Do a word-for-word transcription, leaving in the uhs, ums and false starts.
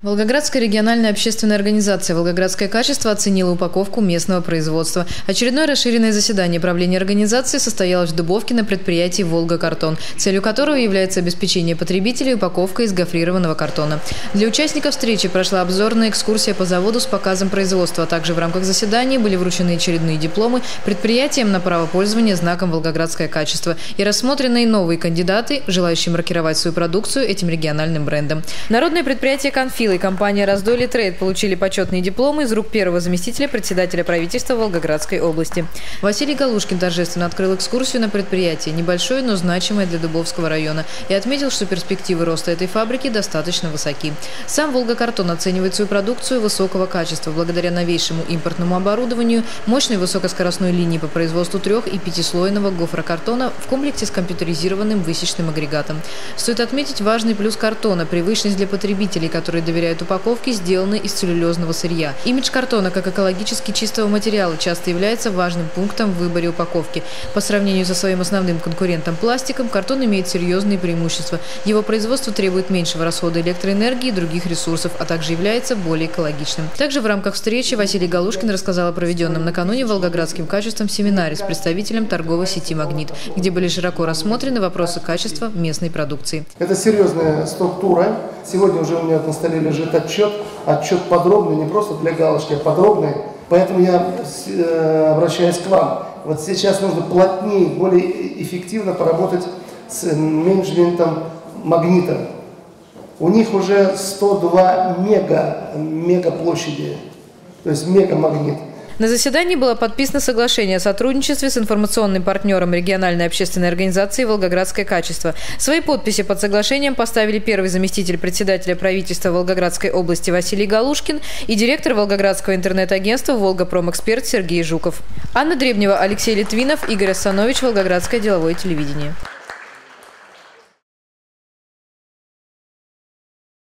Волгоградская региональная общественная организация «Волгоградское качество» оценила упаковку местного производства. Очередное расширенное заседание правления организации состоялось в Дубовке на предприятии «Волга-картон», целью которого является обеспечение потребителей упаковкой из гофрированного картона. Для участников встречи прошла обзорная экскурсия по заводу с показом производства, а также в рамках заседания были вручены очередные дипломы предприятиям на право пользования знаком «Волгоградское качество» и рассмотрены новые кандидаты, желающие маркировать свою продукцию этим региональным брендом. Народное предприятие «Конфил» и компания «Раздолье Трейд» получили почетные дипломы из рук первого заместителя председателя правительства Волгоградской области. Василий Галушкин торжественно открыл экскурсию на предприятие, небольшое, но значимое для Дубовского района, и отметил, что перспективы роста этой фабрики достаточно высоки. Сам «Волга-картон» оценивает свою продукцию высокого качества благодаря новейшему импортному оборудованию, мощной высокоскоростной линии по производству трех- и пятислойного гофрокартона в комплекте с компьютеризированным высечным агрегатом. Стоит отметить важный плюс картона – привычность для потребителей, которые доверяют упаковки, сделаны из целлюлезного сырья. Имидж картона как экологически чистого материала часто является важным пунктом в выборе упаковки. По сравнению со своим основным конкурентом пластиком, картон имеет серьезные преимущества. Его производство требует меньшего расхода электроэнергии и других ресурсов, а также является более экологичным. Также в рамках встречи Василий Галушкин рассказал о проведенном накануне волгоградским качеством семинаре с представителем торговой сети «Магнит», где были широко рассмотрены вопросы качества местной продукции. Это серьезная структура. Сегодня уже у меня на столе лежит отчет, отчет подробный, не просто для галочки, а подробный. Поэтому я э, обращаюсь к вам. Вот сейчас нужно плотнее, более эффективно поработать с менеджментом «Магнита». У них уже сто два мега, мега площади, то есть мега-магнит. На заседании было подписано соглашение о сотрудничестве с информационным партнером региональной общественной организации «Волгоградское качество». Свои подписи под соглашением поставили первый заместитель председателя правительства Волгоградской области Василий Галушкин и директор Волгоградского интернет-агентства «Волгопромэксперт» Сергей Жуков. Анна Дребнева, Алексей Литвинов, Игорь Ассанович, Волгоградское деловое телевидение.